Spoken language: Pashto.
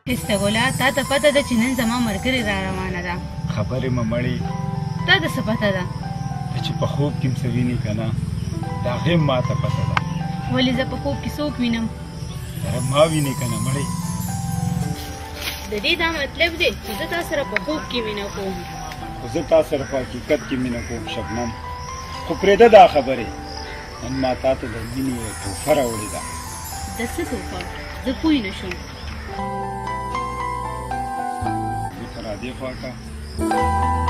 پسته ګله تا ته پته ده چې نن زما ملګرې را روانه ده خبرې مه مړې تا ته څه پته ده ته چې په خوب کې م څه ویني که نه د هغې ما ته پته ده ولې زه په خوب کې څوک وینم یاره ما وینې که نه مړې د دې دا مطلب دی چې زه تا سره په خوب کې مینه کوم خو زه تا سره په حقیقت کې مینه کوم شبنم خو پرېږده دا خبرې نن ما تا ته د مینې یوه تحفه راوړې ده د څه توفه زه پوه نه شم دې ته را دې خوا که